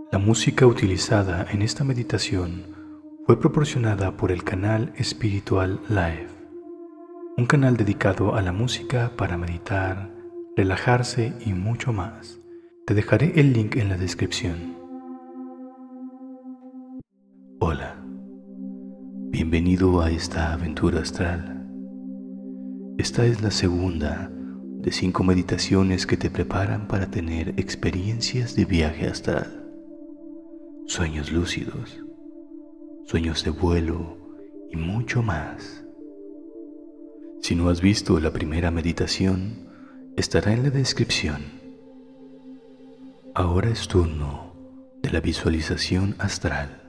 La música utilizada en esta meditación fue proporcionada por el canal Espiritual Live, un canal dedicado a la música para meditar, relajarse y mucho más. Te dejaré el link en la descripción. Hola, bienvenido a esta aventura astral. Esta es la segunda de 5 meditaciones que te preparan para tener experiencias de viaje astral, sueños lúcidos, sueños de vuelo y mucho más. Si no has visto la primera meditación, estará en la descripción. Ahora es turno de la visualización astral.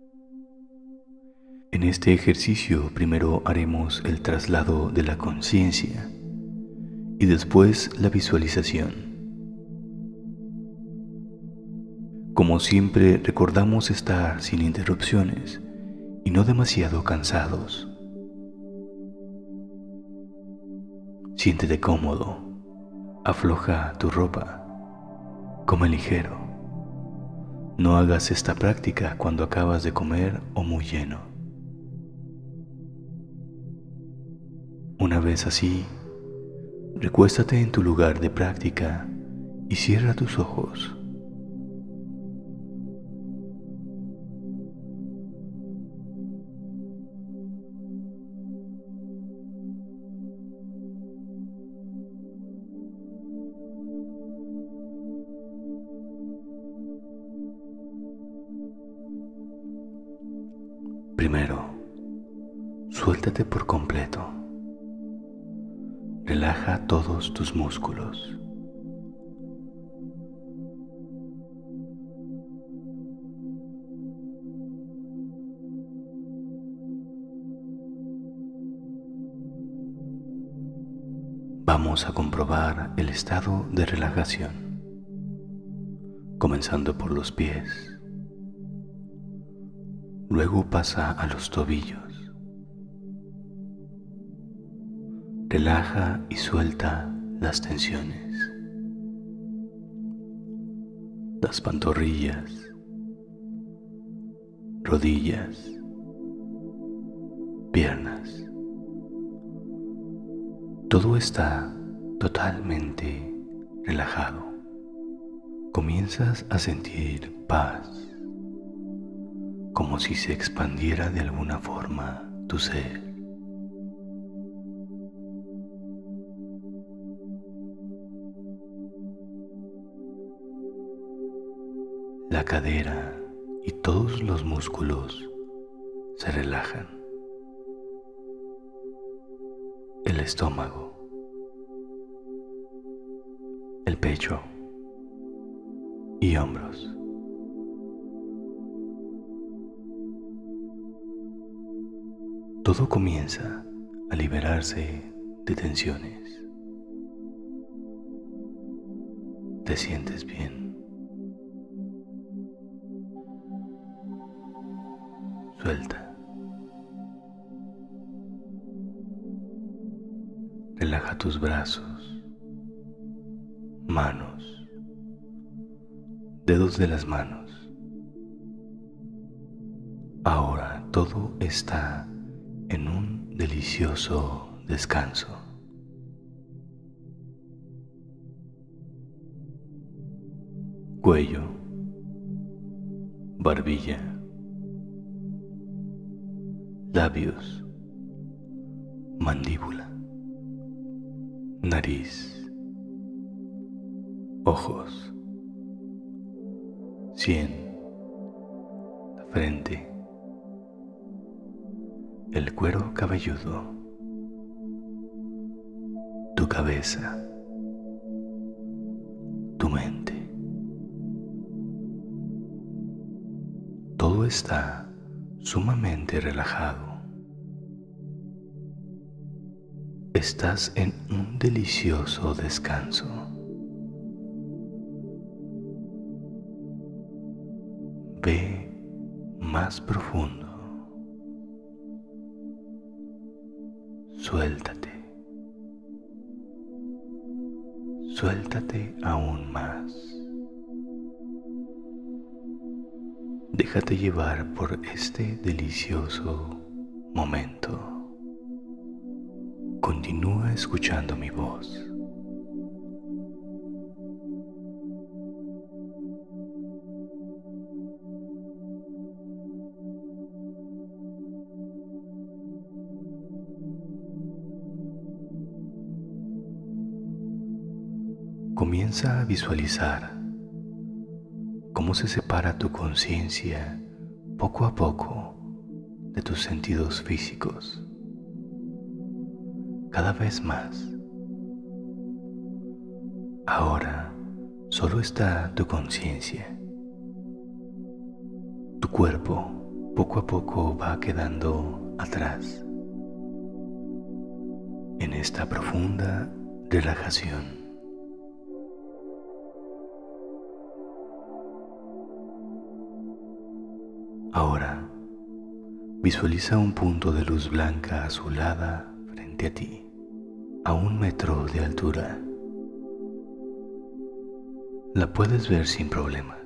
En este ejercicio primero haremos el traslado de la conciencia y después la visualización. Como siempre, recordamos estar sin interrupciones y no demasiado cansados. Siéntete cómodo, afloja tu ropa, come ligero. No hagas esta práctica cuando acabas de comer o muy lleno. Una vez así, recuéstate en tu lugar de práctica y cierra tus ojos. Primero, suéltate por completo. Relaja todos tus músculos. Vamos a comprobar el estado de relajación, comenzando por los pies. Luego pasa a los tobillos. Relaja y suelta las tensiones. Las pantorrillas, rodillas, piernas. Todo está totalmente relajado. Comienzas a sentir paz, como si se expandiera de alguna forma tu ser. La cadera y todos los músculos se relajan. El estómago, el pecho y hombros. Todo comienza a liberarse de tensiones. Te sientes bien. Suelta. Relaja tus brazos, manos, dedos de las manos. Ahora todo está en un delicioso descanso. Cuello, barbilla, labios, mandíbula, nariz, ojos, sien, la frente, el cuero cabelludo, tu cabeza, tu mente. Todo está sumamente relajado. Estás en un delicioso descanso. Ve más profundo. Suéltate. Suéltate aún más. déjate llevar por este delicioso momento. Continúa escuchando mi voz. Comienza a visualizar cómo se separa tu conciencia poco a poco de tus sentidos físicos, cada vez más. Ahora solo está tu conciencia. Tu cuerpo poco a poco va quedando atrás en esta profunda relajación. Ahora, visualiza un punto de luz blanca azulada frente a ti, a 1 metro de altura. La puedes ver sin problemas.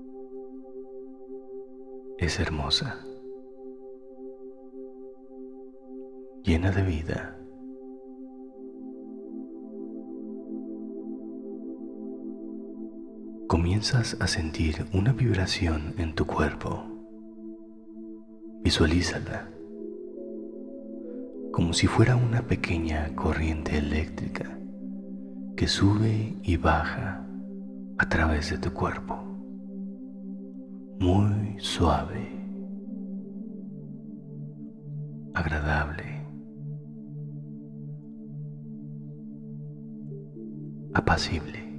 Es hermosa, llena de vida. Comienzas a sentir una vibración en tu cuerpo. Visualízala como si fuera una pequeña corriente eléctrica que sube y baja a través de tu cuerpo, muy suave, agradable, apacible.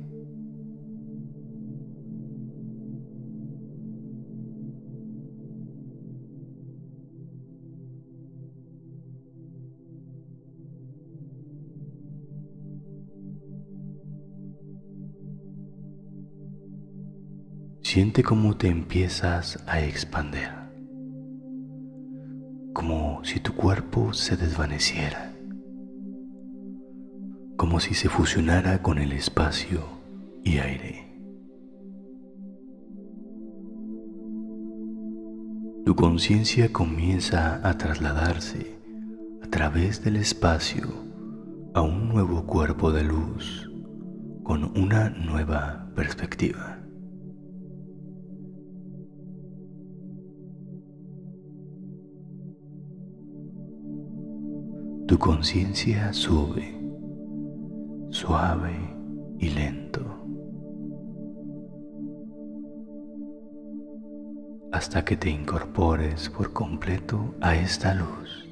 Siente cómo te empiezas a expandir, como si tu cuerpo se desvaneciera, como si se fusionara con el espacio y aire. Tu conciencia comienza a trasladarse a través del espacio a un nuevo cuerpo de luz con una nueva perspectiva. Tu conciencia sube, suave y lento, hasta que te incorpores por completo a esta luz,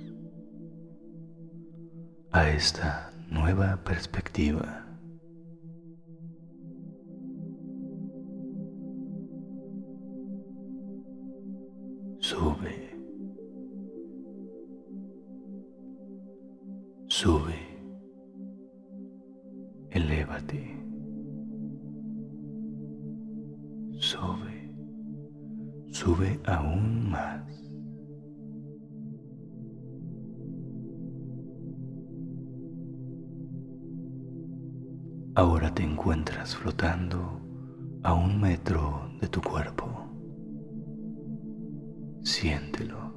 a esta nueva perspectiva. Sube. Sube, elévate, sube aún más. Ahora te encuentras flotando a 1 metro de tu cuerpo. Siéntelo.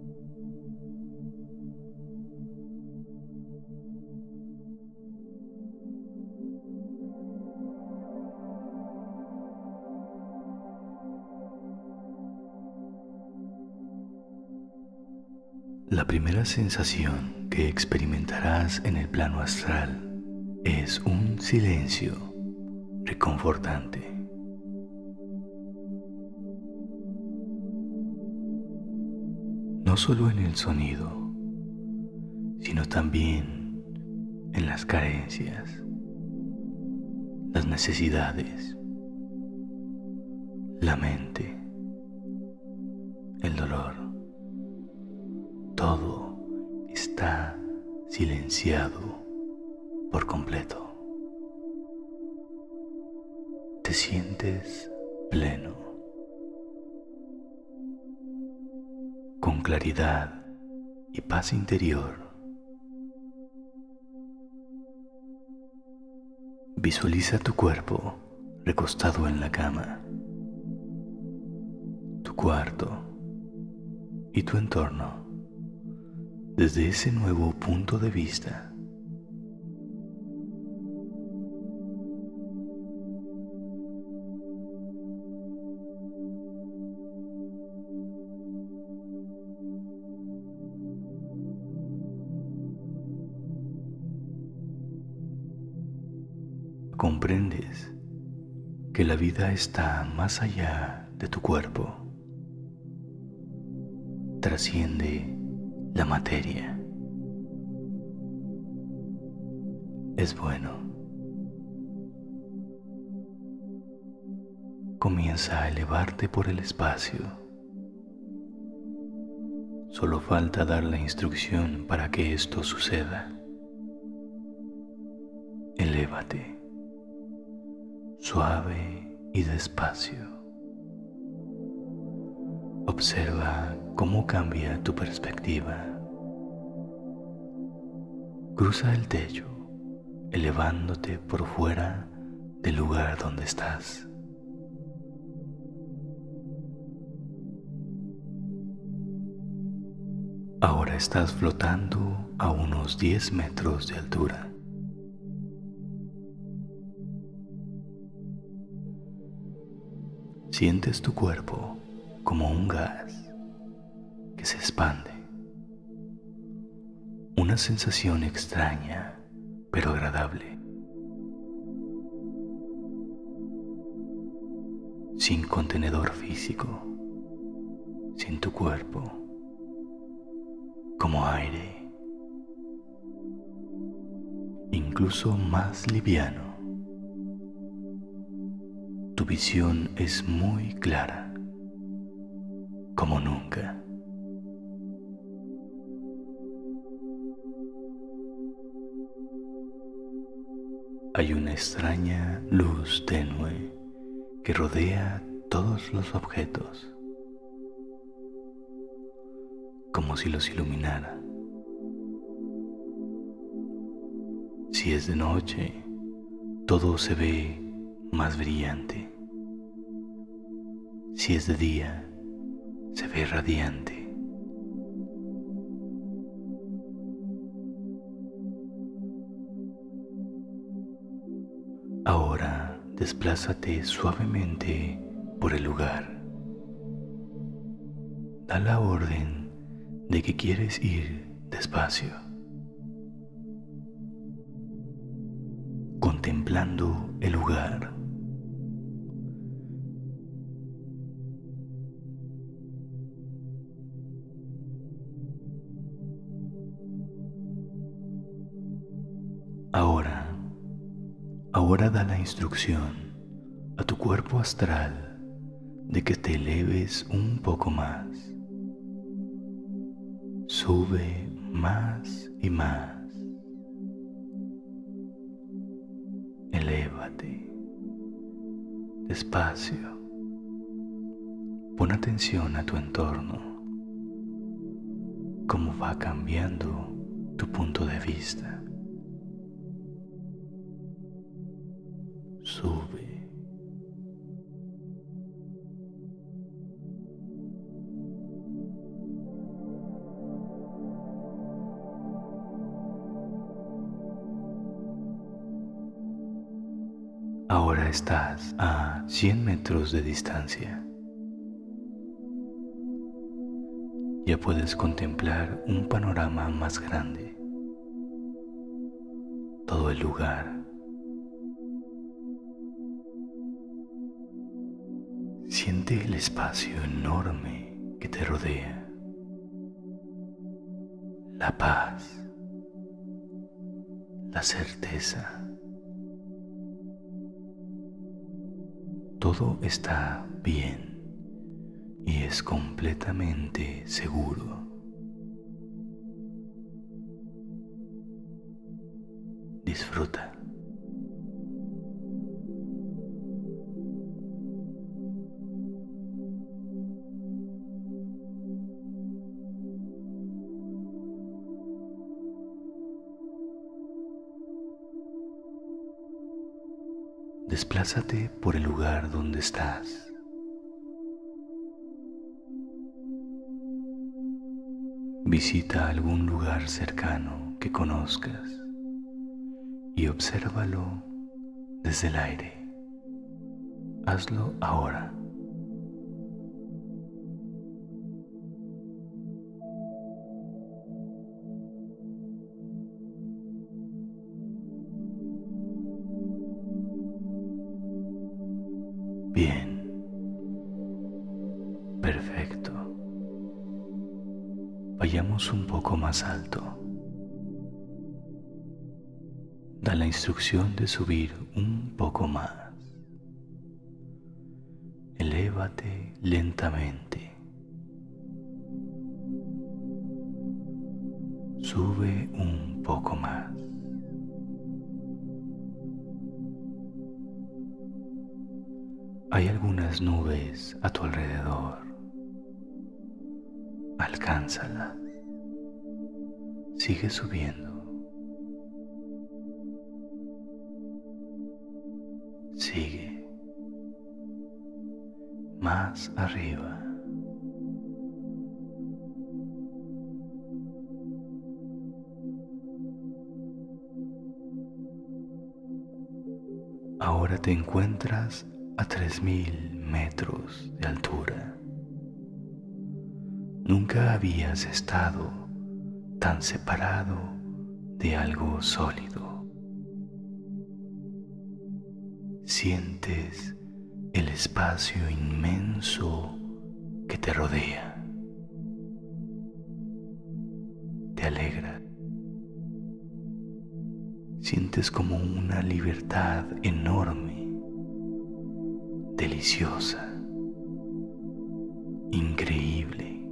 La primera sensación que experimentarás en el plano astral es un silencio reconfortante. No solo en el sonido, sino también en las carencias, las necesidades, la mente, el dolor. Todo está silenciado por completo. Te sientes pleno, con claridad y paz interior. Visualiza tu cuerpo recostado en la cama. Tu tu cuarto y tu entorno desde ese nuevo punto de vista. Comprendes que la vida está más allá de tu cuerpo, trasciende la materia. Es bueno. Comienza a elevarte por el espacio. Solo falta dar la instrucción para que esto suceda. Elévate, suave y despacio. Observa cómo cambia tu perspectiva. Cruza el techo, elevándote por fuera del lugar donde estás. Ahora estás flotando a unos 10 metros de altura. Sientes tu cuerpo como un gas que se expande. Una sensación extraña, pero agradable. Sin contenedor físico, sin tu cuerpo, como aire, incluso más liviano. Tu visión es muy clara, como nunca. Hay una extraña luz tenue que rodea todos los objetos, como si los iluminara. Si es de noche, todo se ve más brillante. Si es de día, se ve radiante. Ahora desplázate suavemente por el lugar. Da la orden de que quieres ir despacio, contemplando el lugar. Ahora da la instrucción a tu cuerpo astral de que te eleves un poco más. Sube más y más. Elévate despacio. Pon atención a tu entorno, cómo va cambiando tu punto de vista. Sube. Ahora estás a 100 metros de distancia. Ya puedes contemplar un panorama más grande. Todo el lugar. Siente el espacio enorme que te rodea. La paz. La certeza. Todo está bien y es completamente seguro. Disfruta. Desplázate por el lugar donde estás. Visita algún lugar cercano que conozcas y obsérvalo desde el aire. Hazlo ahora. Bien, perfecto. Vayamos un poco más alto. Da la instrucción de subir un poco más. Elévate lentamente. Sube un poco más. Hay algunas nubes a tu alrededor. Alcánzalas. Sigue subiendo. Sigue. Más arriba. Ahora te encuentras a 3000 metros de altura. Nunca habías estado tan separado de algo sólido. Sientes el espacio inmenso que te rodea. Te alegra. Sientes como una libertad enorme, deliciosa, increíble.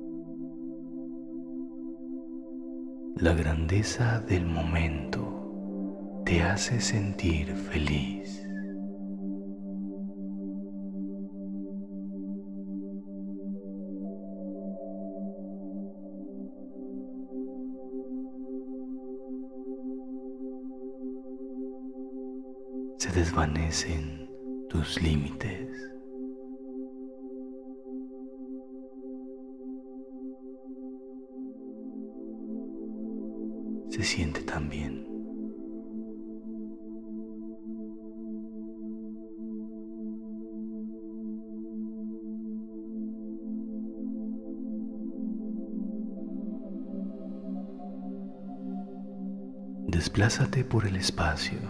La grandeza del momento te hace sentir feliz. Se desvanecen tus límites. Se siente tan bien. Desplázate por el espacio.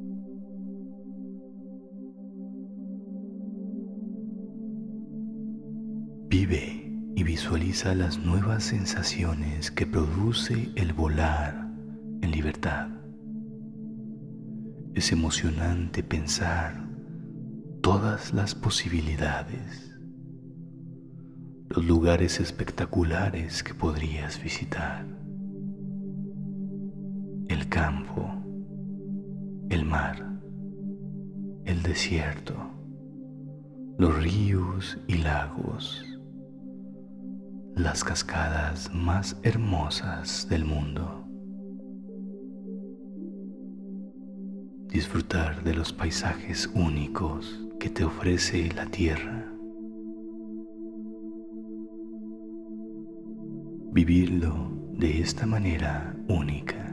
Vive y visualiza las nuevas sensaciones que produce el volar en libertad. Es emocionante pensar todas las posibilidades, los lugares espectaculares que podrías visitar, el campo, el mar, el desierto, los ríos y lagos, las cascadas más hermosas del mundo. Disfrutar de los paisajes únicos que te ofrece la tierra. Vivirlo de esta manera única,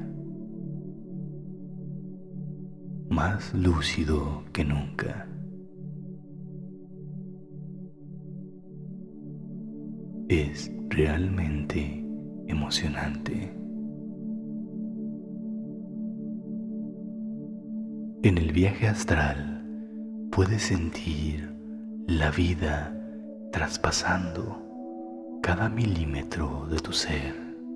más lúcido que nunca. Es realmente emocionante. En el viaje astral puedes sentir la vida traspasando cada milímetro de tu ser,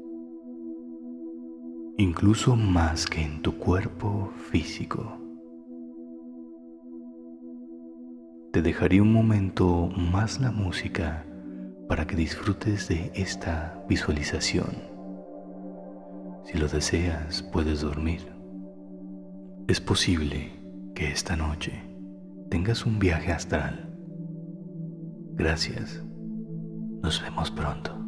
incluso más que en tu cuerpo físico. Te dejaré un momento más la música para que disfrutes de esta visualización. Si lo deseas, puedes dormir. Es posible que esta noche tengas un viaje astral. Gracias. Nos vemos pronto.